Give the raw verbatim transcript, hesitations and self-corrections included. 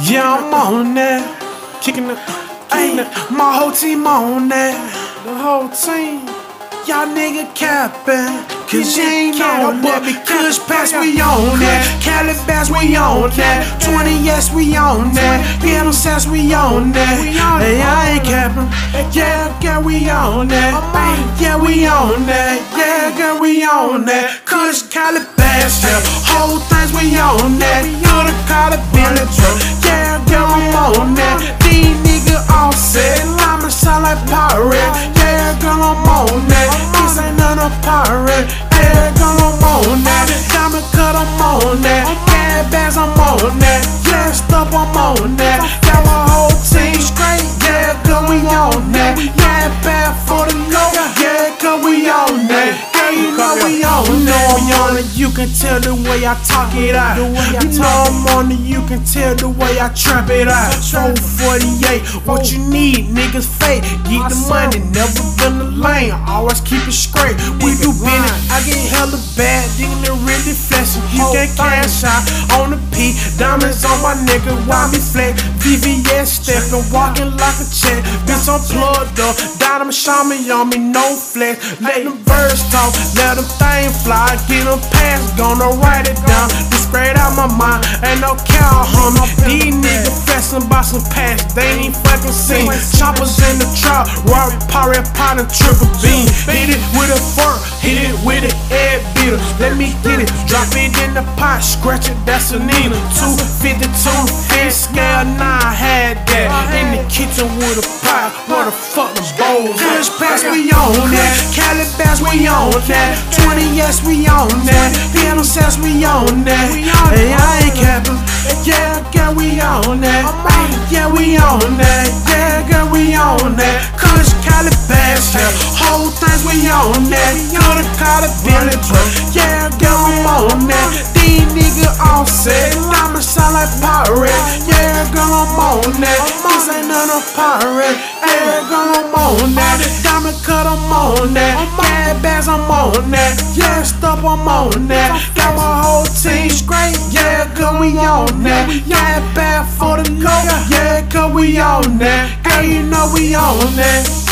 Yeah, I'm on that. Kicking the, kicking the, my whole team on that. The whole team. Y'all nigga capping, cause you ain't on that. Kush Pass, we on that. Calabas, we on that. twenty yes, we on that. Ghetto Sass, we on that. Hey, I ain't capping. Yeah, girl, we on that. Yeah, we on that. Yeah, girl, we on that. Kush, Calabas, yeah. Whole things, we on that. You're the Calabas, yeah, girl, I'm on that. These niggas all set. Llama sound like pirate. Yeah, girl, I'm on that. This ain't none of pirate. Yeah, girl, I'm on that. Diamond cut, I'm on that. Bad bags, I'm on that. Dressed up, I'm on that. Got my whole team straight. Yeah, girl, we on that. Yeah, bad for the low. Yeah, girl, we on that. Yeah, you know we on that. You can tell the way I talk it out. You know I'm on it, you can tell the way I trap it out. four forty-eight, what you need, niggas fake. Get the money, never been the lane, always keep it straight. We do business, I get hella bad, digging it really flexing. You can cash out on the P, diamonds on my nigga, why me flex? V V S stepping, walking like a check. Bitch, I'm plugged up, diamond shaman on me, no flex. Let them birds talk, let them things fly, get them pass, gonna write it down. This straight out my mind, ain't no cow, homie. These niggas flexing by some past, they ain't fucking seen. Choppers in the trap, rock, pirate, pot, and triple beam. Hit it with a fork, hit it with an air beater. Let me get it, drop it in the pot, scratch it, that's a Nina. two fifty-two, fish scale, nah, I had that. In the kitchen with a pot, what the fuck the bowls? Kush Pass, we on that. Calabas, we on that. twenty yes, we on that. Ghetto Sass, we on that. Hey, I ain't capping. Yeah, girl, we on that. Yeah, we on that. Yeah, girl, we on that. Kush, Calabas, yeah. Whole things, we on that. Coulda caught a village. Yeah, girl, I'm on that. These niggas all set. Llama sound like pirate. Yeah, girl, I'm on that. This ain't none of pirate. Yeah, girl, I'm on that. Diamond cut, I'm on that. Bad bags, I'm on that. Yeah, stuff, I'm on that. Got my whole team straight. Yeah, girl, we on that. Yeah, bad for the low. Yeah, girl, we on that. Girl, you know we on that.